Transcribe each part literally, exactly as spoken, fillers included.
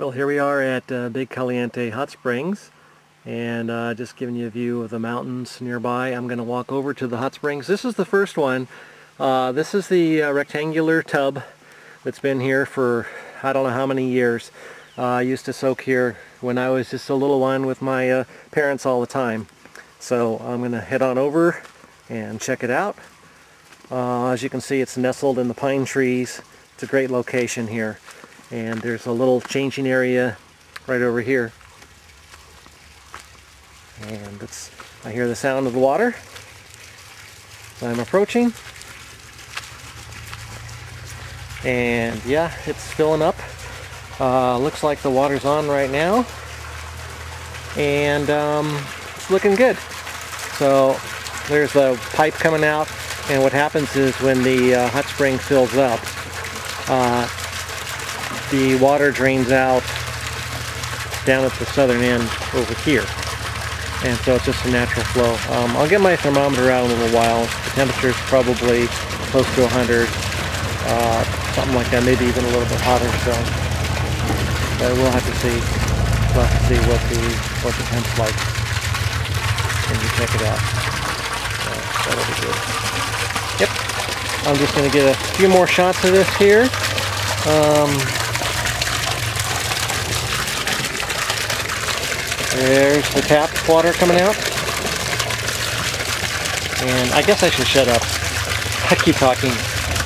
Well, here we are at uh, Big Caliente Hot Springs, and uh, just giving you a view of the mountains nearby. I'm going to walk over to the hot springs. This is the first one. Uh, this is the uh, rectangular tub that's been here for I don't know how many years. Uh, I used to soak here when I was just a little one with my uh, parents all the time. So I'm going to head on over and check it out. Uh, as you can see, it's nestled in the pine trees. It's a great location here. And there's a little changing area right over here. And it's, I hear the sound of the water. So I'm approaching. And yeah, it's filling up. Uh, looks like the water's on right now. And um, it's looking good. So there's a pipe coming out. And what happens is when the uh, hot spring fills up, uh, the water drains out down at the southern end over here, and so it's just a natural flow. Um, I'll get my thermometer out in a little while. The temperature's probably close to one hundred, uh, something like that, maybe even a little bit hotter. So, but we'll have to see. We'll have to see what the what the temp's like when you check it out. So that'll be good. Yep. I'm just going to get a few more shots of this here. Um, There's the tap water coming out. And I guess I should shut up. I keep talking.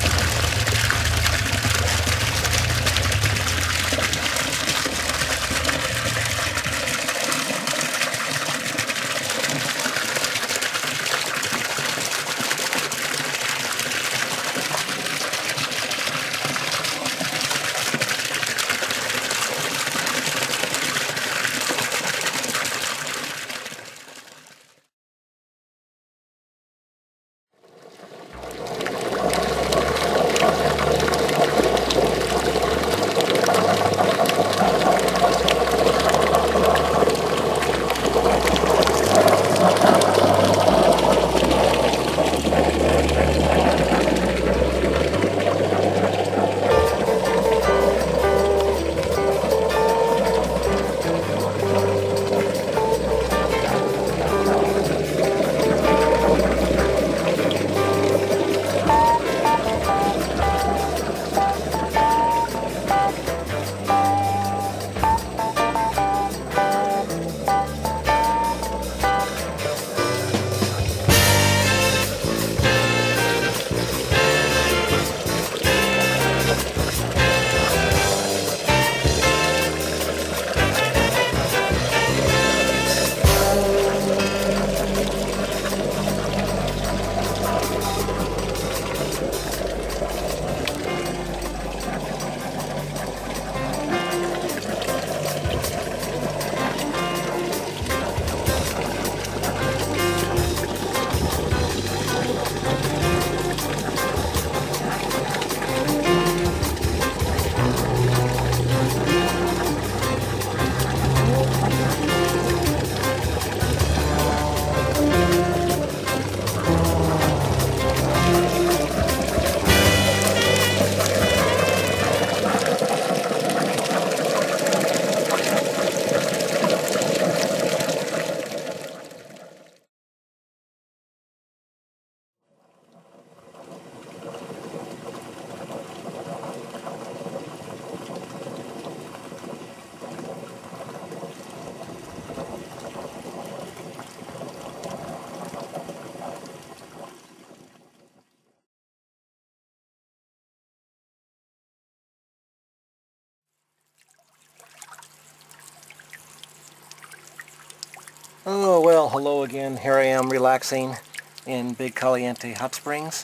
Oh, well, hello again. Here I am relaxing in Big Caliente Hot Springs.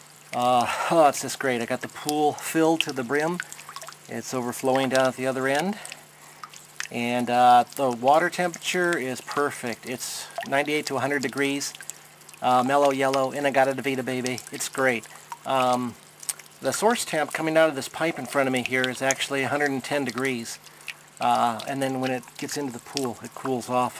Uh, oh, it's just great. I got the pool filled to the brim. It's overflowing down at the other end. And uh, the water temperature is perfect. It's ninety-eight to one hundred degrees, uh, mellow yellow, and I got a DeVita baby. It's great. Um, the source temp coming out of this pipe in front of me here is actually one hundred ten degrees. Uh, and then when it gets into the pool, it cools off.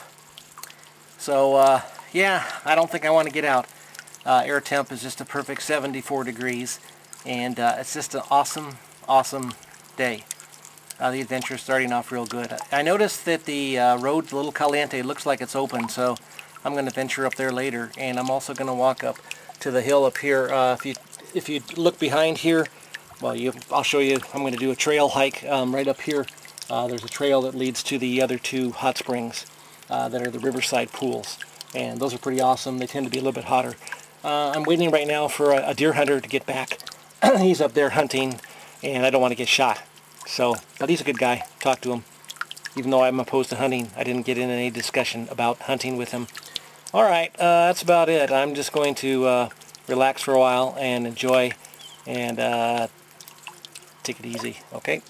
So, uh, yeah, I don't think I want to get out. Uh, air temp is just a perfect seventy-four degrees, and uh, it's just an awesome, awesome day. Uh, the adventure is starting off real good. I noticed that the uh, road to Little Caliente looks like it's open, so I'm going to venture up there later. And I'm also going to walk up to the hill up here. Uh, if you if you look behind here, well, you, I'll show you. I'm going to do a trail hike um, right up here. Uh, there's a trail that leads to the other two hot springs uh, that are the riverside pools, and those are pretty awesome. They tend to be a little bit hotter. Uh, I'm waiting right now for a, a deer hunter to get back. He's up there hunting, and I don't want to get shot. So, but he's a good guy. Talk to him. Even though I'm opposed to hunting, I didn't get in any discussion about hunting with him. All right, uh, that's about it. I'm just going to uh, relax for a while and enjoy and uh, take it easy. Okay.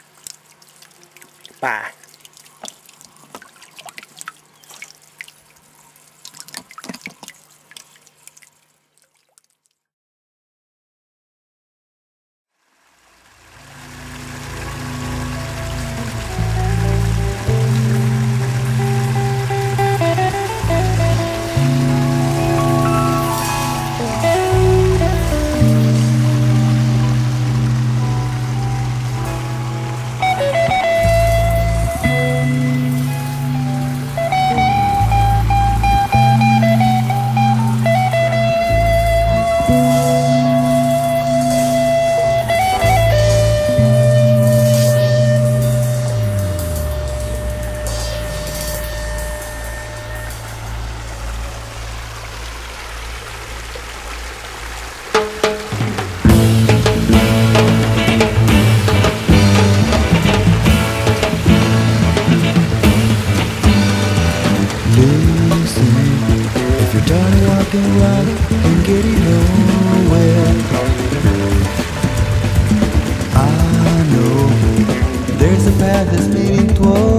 Bye. Right and getting nowhere. I know there's a path that's leading toward